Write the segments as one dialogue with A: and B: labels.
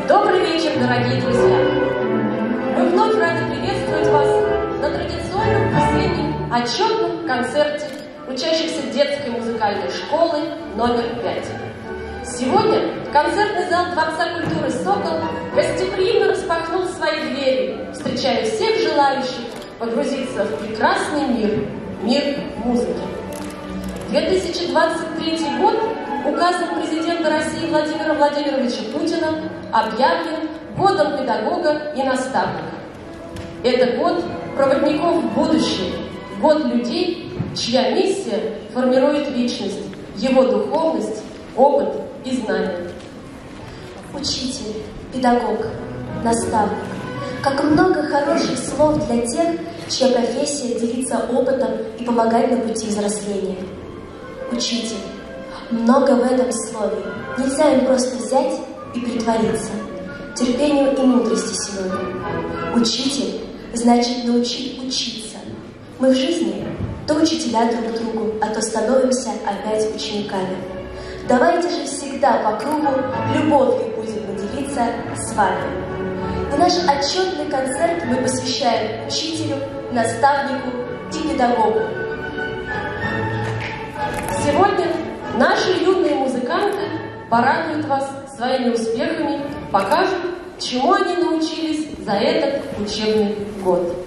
A: Добрый вечер, дорогие друзья! Мы вновь рады приветствовать вас на традиционном осеннем отчетном концерте учащихся детской музыкальной школы номер 5. Сегодня концертный зал Дворца культуры «Сокол» гостеприимно распахнул свои двери, встречая всех желающих погрузиться в прекрасный мир музыки. 2023 год указом президента России Владимира Владимировича Путина объявлен годом педагога и наставника. Это год проводников в будущее, год людей, чья миссия формирует личность, его духовность, опыт и знания.
B: Учитель, педагог, наставник. Как много хороших слов для тех, чья профессия делиться опытом и помогать на пути взросления. Учитель. Много в этом слове. Нельзя им просто взять и притвориться. Терпению и мудрости сегодня. Учитель значит научить учиться. Мы в жизни то учителя друг другу, а то становимся опять учениками. Давайте же всегда по кругу любовью будем делиться с вами. И наш отчетный концерт мы посвящаем учителю, наставнику и педагогу. Сегодня наши юные музыканты порадуют вас своими успехами, покажут, чему они научились за этот учебный год.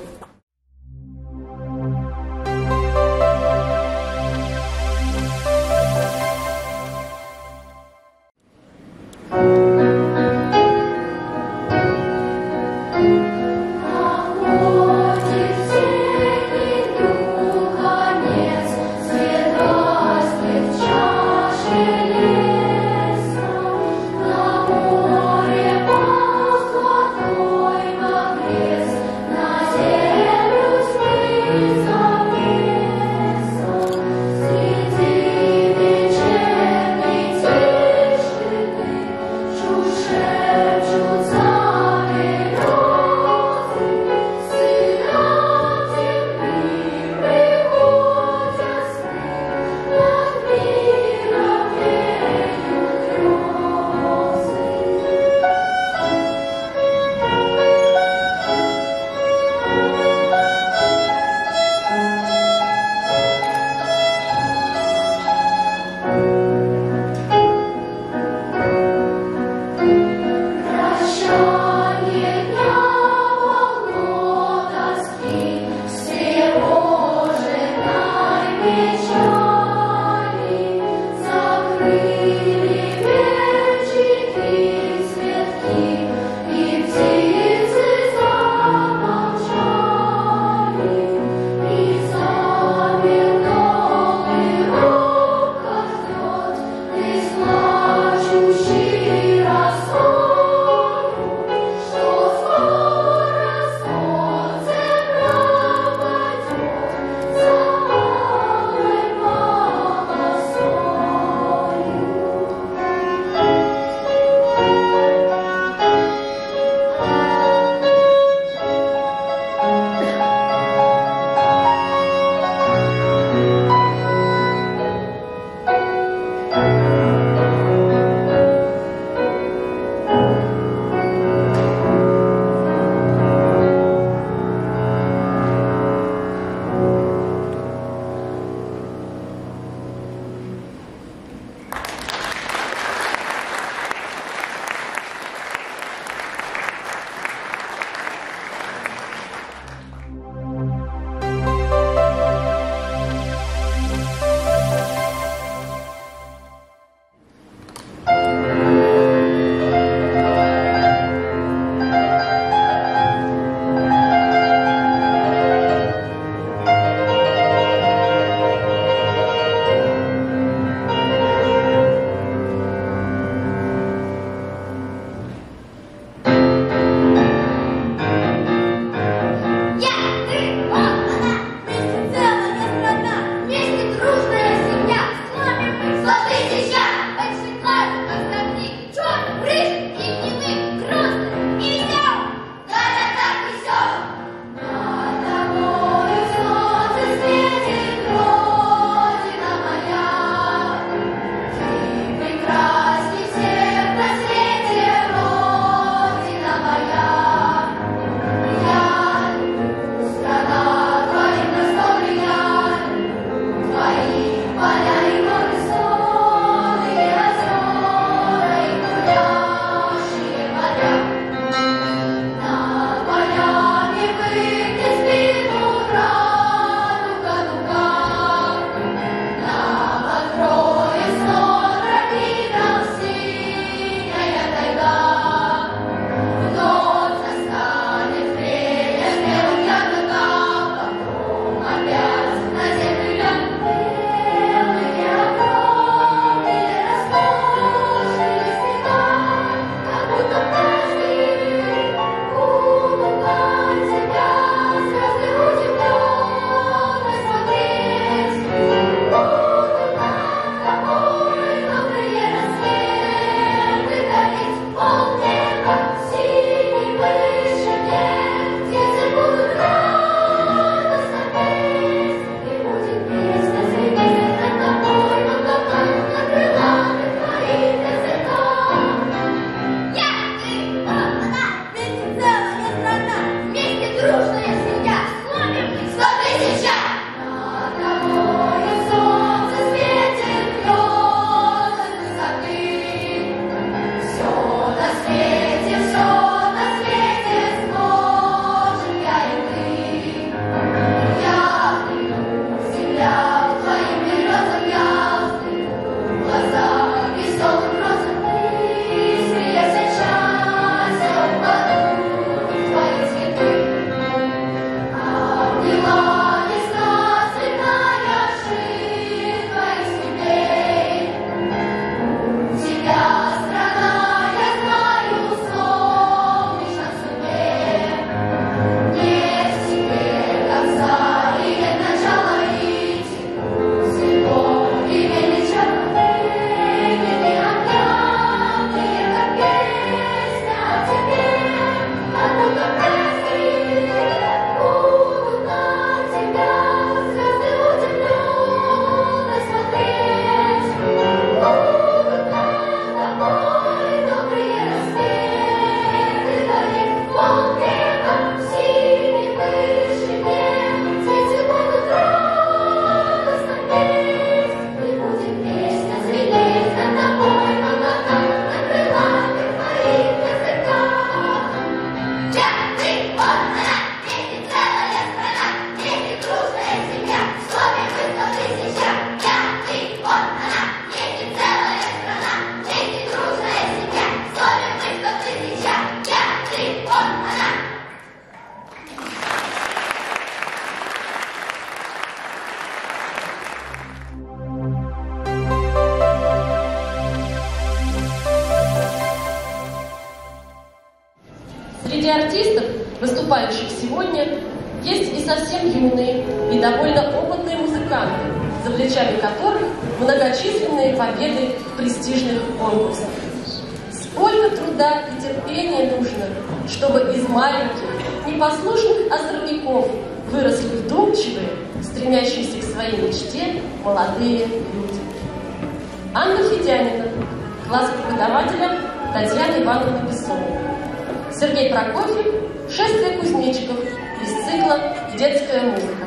A: Среди артистов, выступающих сегодня, есть и совсем юные, и довольно опытные музыканты, за плечами которых многочисленные победы в престижных конкурсах. Сколько труда и терпения нужно, чтобы из маленьких, непослушных островников выросли вдумчивые, стремящиеся к своей мечте молодые люди. Анна Федянина, класс преподавателя Татьяна Ивановна Бессонова. Сергей Прокофьев, «Шествие кузнечиков» из цикла «Детская музыка».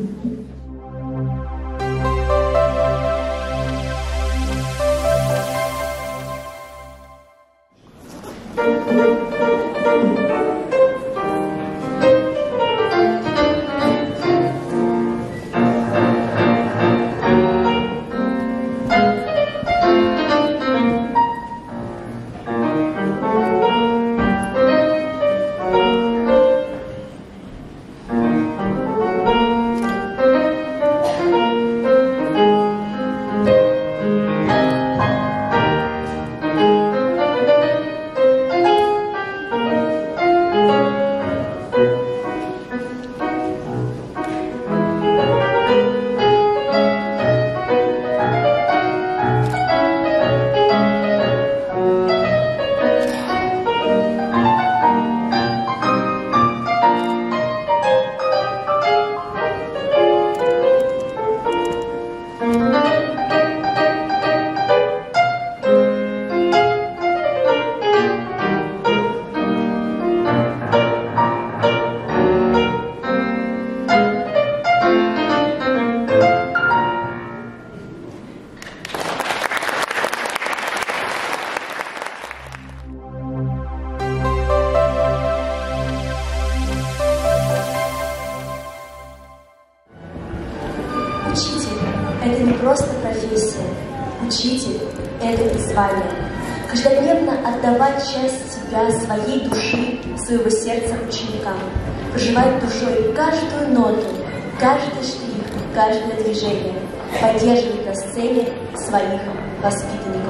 B: Учитель – это не просто профессия. Учитель – это призвание. Каждодневно отдавать часть себя, своей души, своего сердца ученикам. Проживать душой каждую ноту, каждый штрих, каждое движение. Поддерживать на сцене своих воспитанников.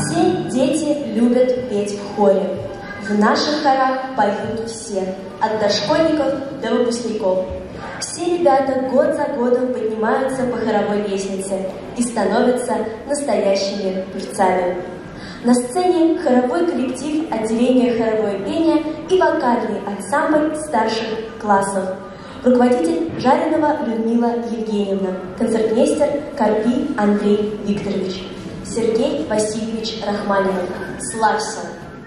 B: Все дети любят петь в хоре. В наших хорах поют все, от дошкольников до выпускников. Все ребята год за годом поднимаются по хоровой лестнице и становятся настоящими певцами. На сцене хоровой коллектив отделения хоровое пение и вокальный ансамбль старших классов. Руководитель Жаринова Людмила Евгеньевна, концертмейстер Карпи Андрей Викторович, Сергей Васильевич Рахманинов. Славься!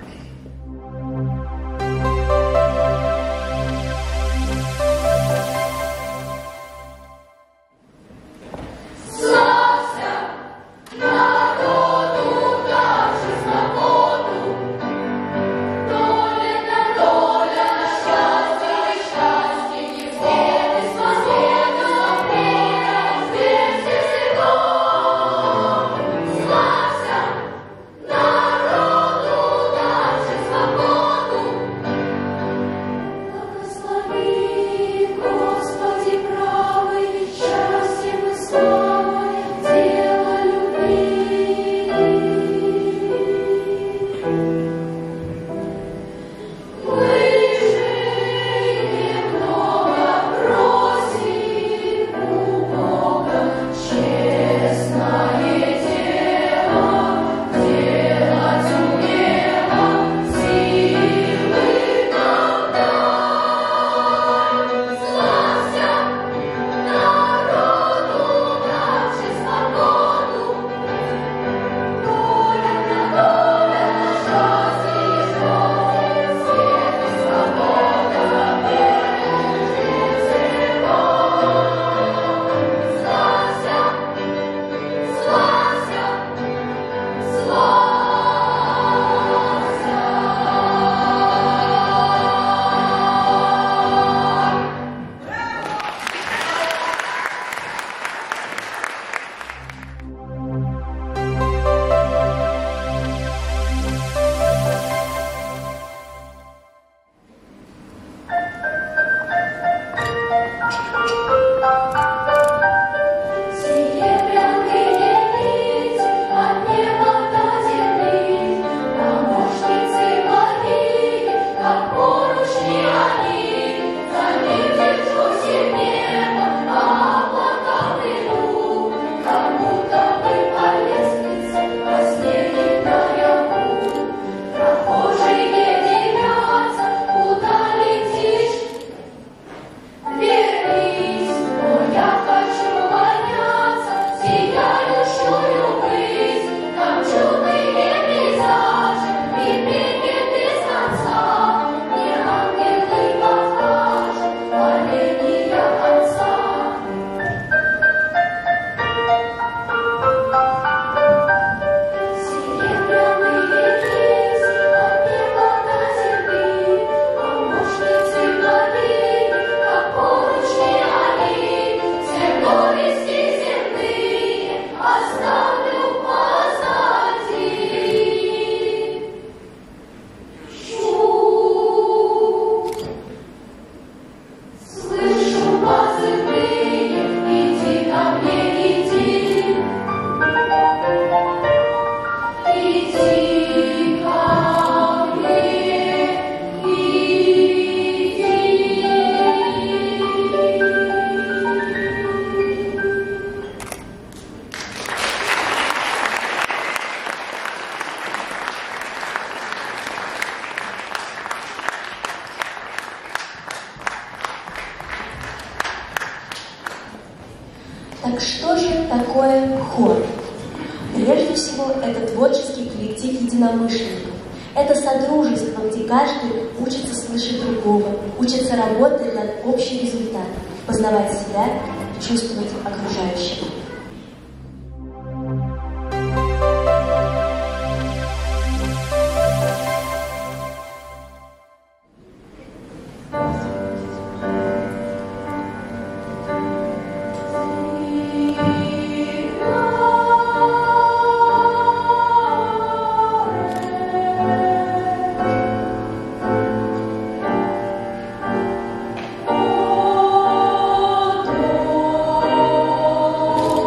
B: Так что же такое хор? Прежде всего, это творческий коллектив единомышленников. Это содружество, где каждый учится слышать другого, учится работать над общим результатом, познавать себя и чувствовать окружающих.
C: Oh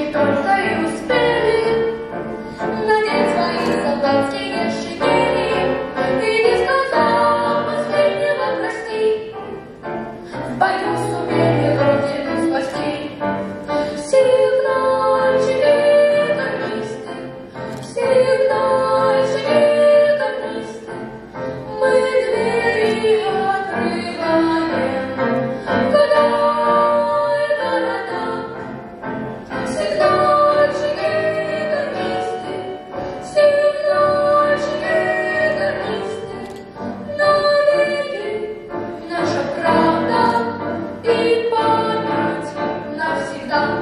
B: только и успели надеть свои солдатские шинели и, не сказав последнего прости, в бою сумели Родину спасти. Сигнальщики, гарнисты, сигнальщики, гарнисты, мы двери открываем, года и города. Сигнальщики, гарнисты, сигнальщики, гарнисты, навеки наша правда и память навсегда.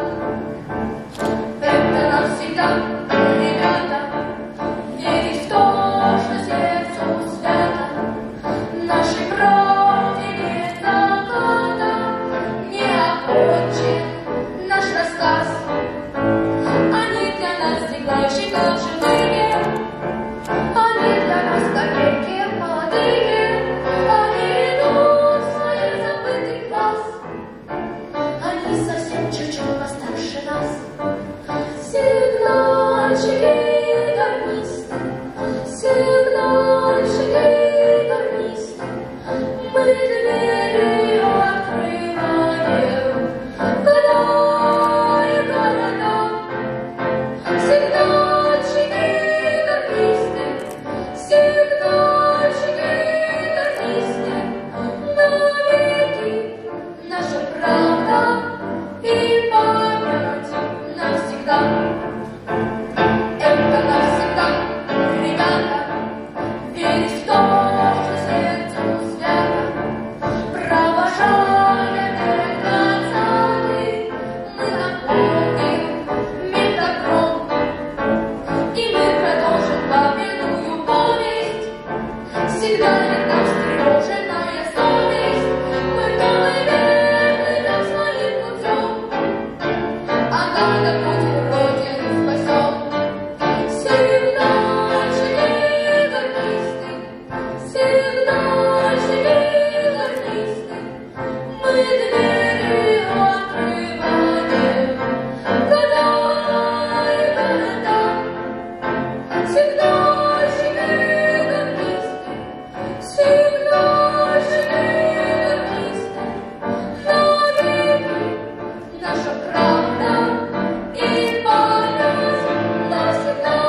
B: Это навсегда, ребята, верить в то, что сердцу свято. Нашей крови нет заката, не окончен наш рассказ. Они для нас сигнальщиков живые, они для нас калеки молодые, они идут в свой забытый класс, они совсем чуть-чуть постарше нас. Сигнальщики, гарнисты, сигнальщики, гарнисты, мы двери открываем, года и города. Сигнальщики, гарнисты, сигнальщики, гарнисты, навеки наша правда и память навсегда. Это навсегда, ребята, верить в то, что сердцу свято. Провожая до конца мы наполним мир добром, и мы продолжим пламенную повесть. Сигналит нам встревоженная совесть, мы плывем своим путем, а когда будем Родину спасем. Сигнальщики, гарнисты, сигнальщики, гарнисты, мы двери открываем, года и города. Сигнальщики, гарнисты, сигнальщики, гарнисты, навеки наша правда и память навсегда.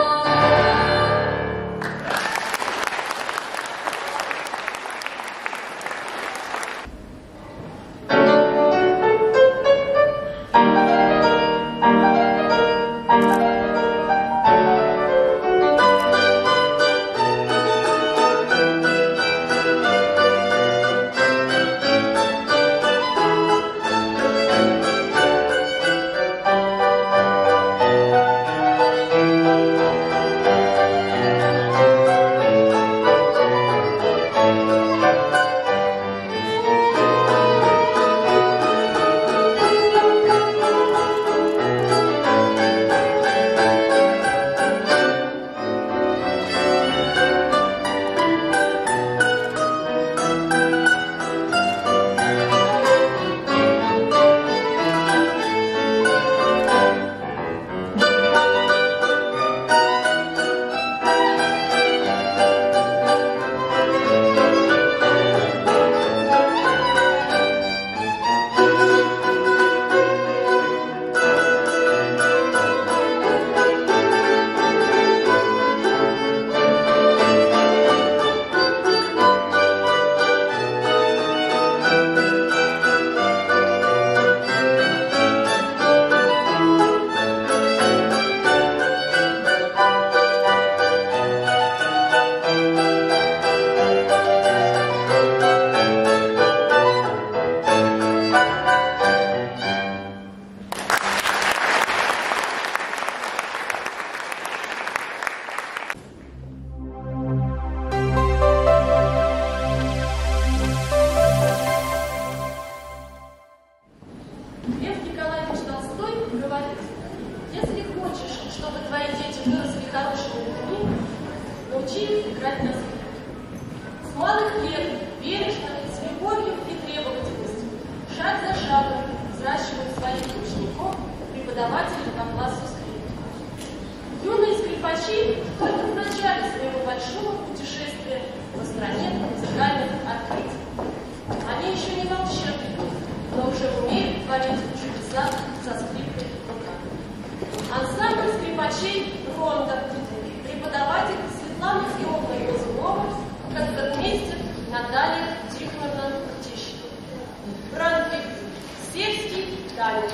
A: играть на скрипке. С малых лет бережно, с любовью и требовательностью, шаг за шагом взращивают своих учеников преподаватели. преподавателем по классу скрипки. Юные скрипачи только в начале своего большого путешествия по стране музыкальных открытий. Они еще не волшебники, но уже умеют творить чудеса со скрипкой в руках. Ансамбль скрипачей «Ронда», преподаватель Светлана Федоровна Глазунова, концертмейстер Наталья Тихоновна Тищенко. Брандвик — сельский танец.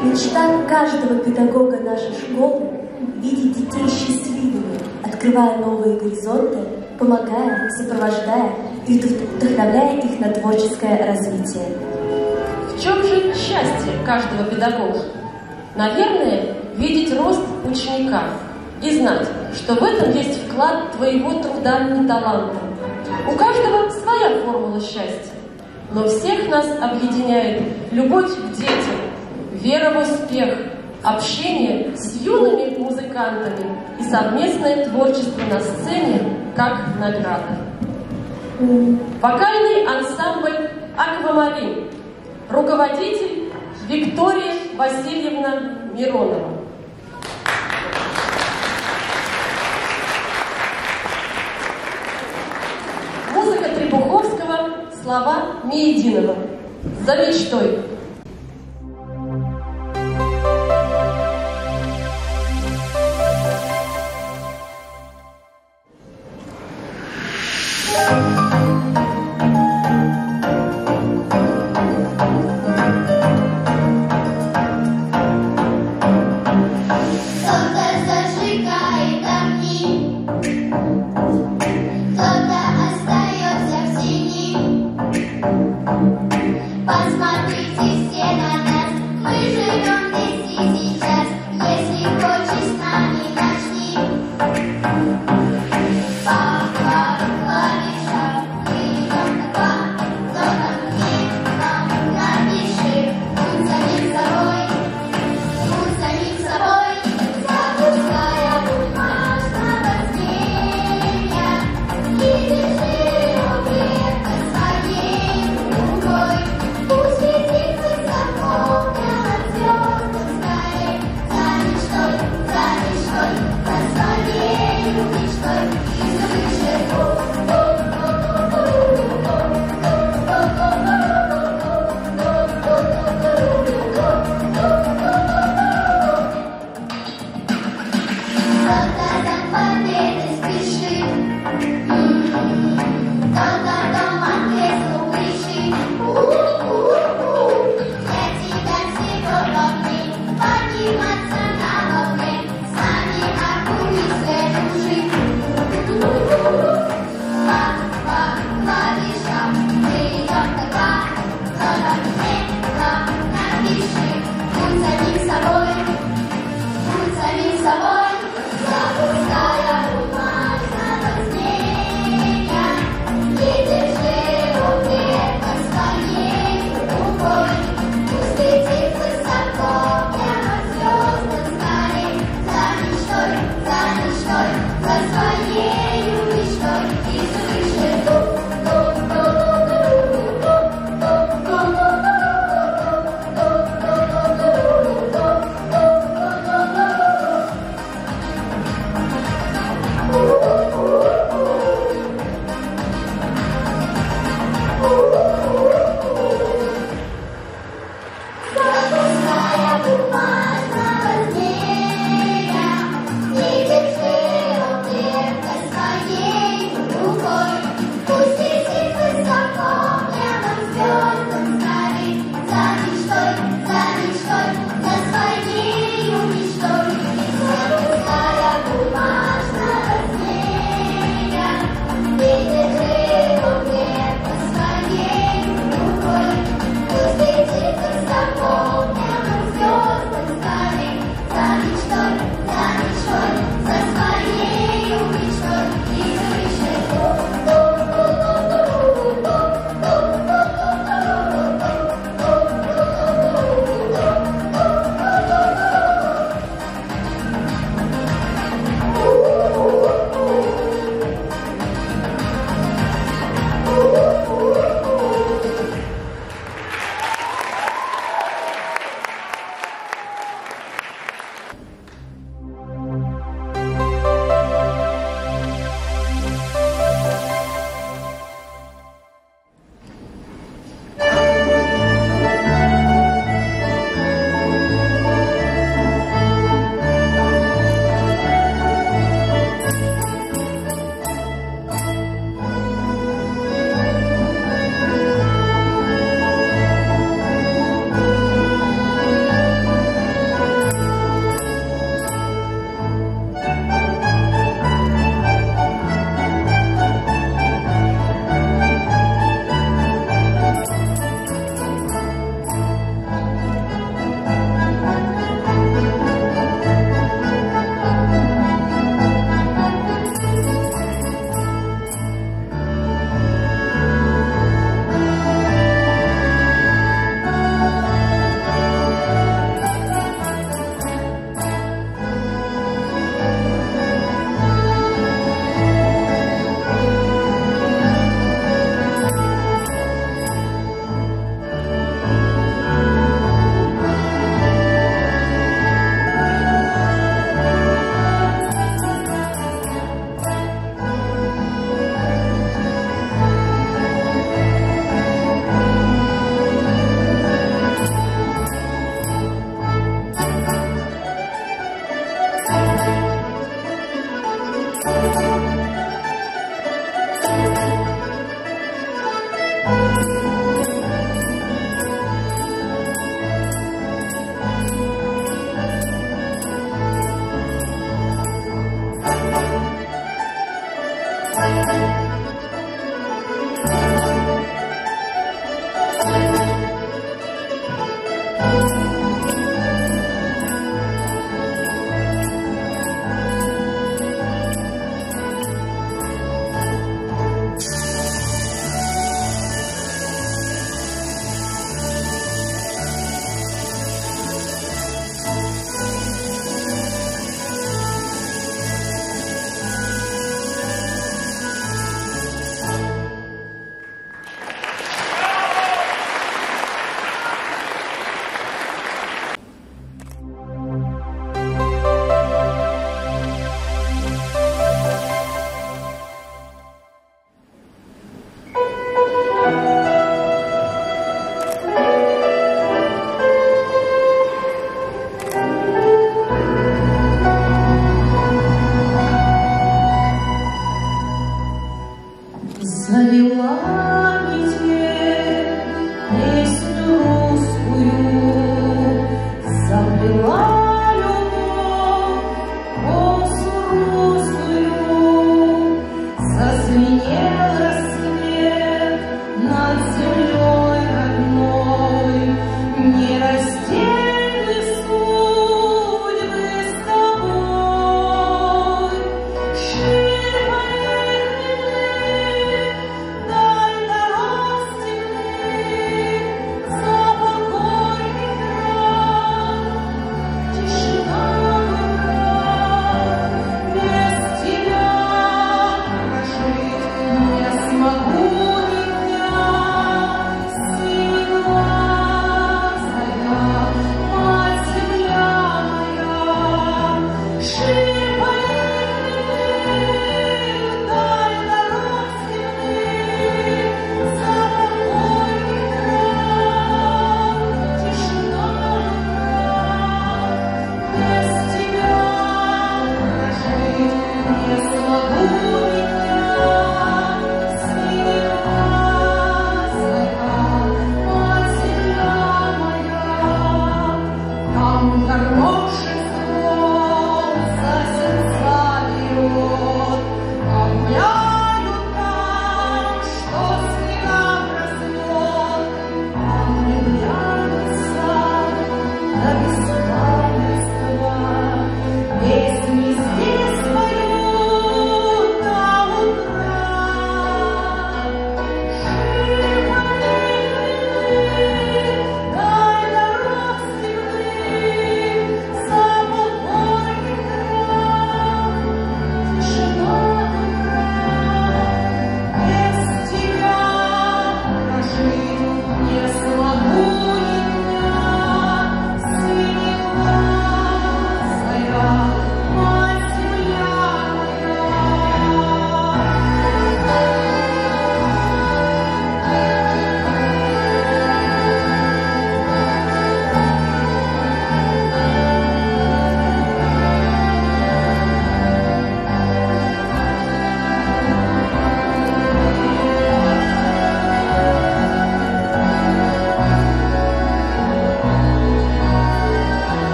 B: Мечта каждого педагога нашей школы — видеть детей счастливыми, открывая новые горизонты, помогая, сопровождая и вдохновляя их на творческое развитие.
A: В чем же счастье каждого педагога? Наверное, видеть рост ученика и знать, что в этом есть вклад твоего труда и таланта. У каждого своя формула счастья, но всех нас объединяет любовь к детям, вера в успех, общение с юными музыкантами и совместное творчество на сцене как награда. Вокальный ансамбль «Аквамарин». Руководитель Виктория Васильевна Миронова. Музыка Требуховского, слова Миединова. «За мечтой».
C: Посмотрите.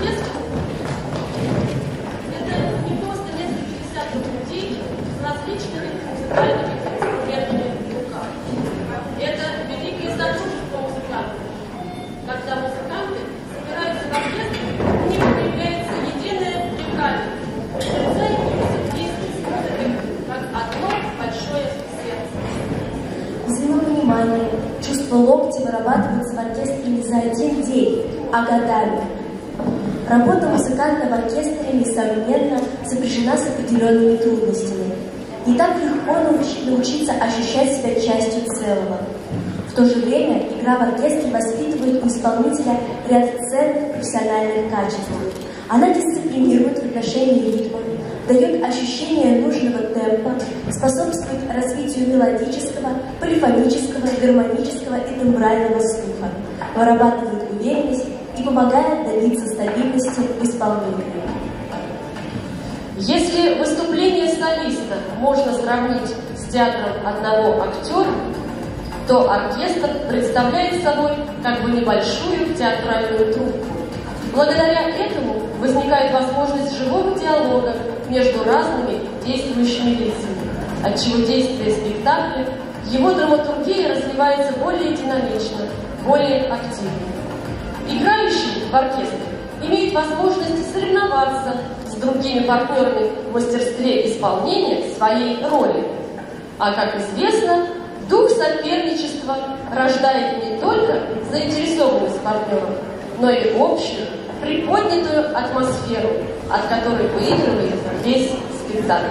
A: Оркестр — это не просто несколько десятков людей с различными музыкальными инструментами в руках. Это великое сотрудничество музыкантов. Когда музыканты собираются в оркестр, у них появляется единая дыхание. Соединяются вместе с музыкой, как одно большое сердце.
B: Взаимопонимание, чувство локтя вырабатывается в оркестре не за один день, а годами. Работа музыканта в оркестре, несомненно, сопряжена с определенными трудностями. Не так легко научиться ощущать себя частью целого. В то же время игра в оркестре воспитывает у исполнителя ряд ценных профессиональных качеств. Она дисциплинирует в отношении ритма, дает ощущение нужного темпа, способствует развитию мелодического, полифонического, гармонического и тембрального слуха, вырабатывает уверенность и помогает добиться стабильности в исполнении.
A: Если выступление солиста можно сравнить с театром одного актера, то оркестр представляет собой как бы небольшую театральную труппу. Благодаря этому возникает возможность живого диалога между разными действующими лицами, отчего действие спектакля, его драматургия развивается более динамично, более активно. Играющий в оркестре имеет возможность соревноваться с другими партнерами в мастерстве исполнения своей роли. А, как известно, дух соперничества рождает не только заинтересованность партнеров, но и общую, приподнятую атмосферу, от которой выигрывает весь спектакль.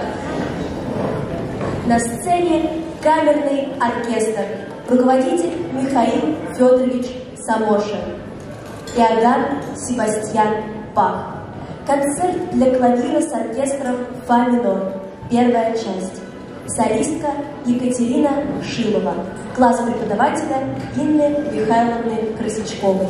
B: На сцене камерный оркестр. Руководитель Михаил Федорович Самошин. Иоганн Себастьян Бах. Концерт для клавира с оркестром фа минор. Первая часть. Солистка Екатерина Шилова. Класс преподавателя Инны Михайловны Красичковой.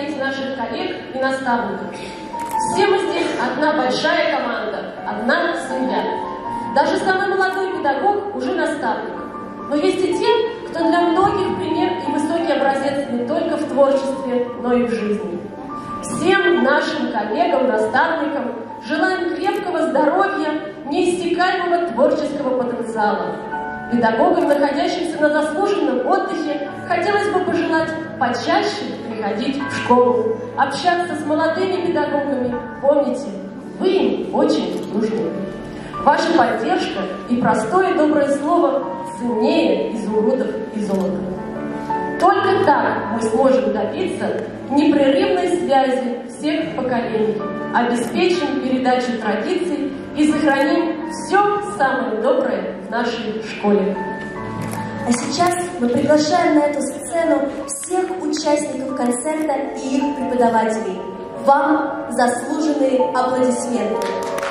A: поблагодарить наших коллег и наставников. Все мы здесь одна большая команда, одна семья. Даже самый молодой педагог уже наставник. Но есть и те, кто для многих пример и высокий образец не только в творчестве, но и в жизни. Всем нашим коллегам, наставникам желаем крепкого здоровья, неиссякаемого творческого потенциала. Педагогам, находящимся на заслуженном отдыхе, хотелось бы пожелать почаще приходить в школу, общаться с молодыми педагогами. Помните, вы им очень нужны. Ваша поддержка и простое доброе слово ценнее изумрудов и золота. Только так мы сможем добиться непрерывной связи всех поколений, обеспечим передачу традиций и сохраним все самое доброе в нашей школе.
B: А сейчас мы приглашаем на эту сцену всех участников концерта и их преподавателей. Вам заслуженные аплодисменты.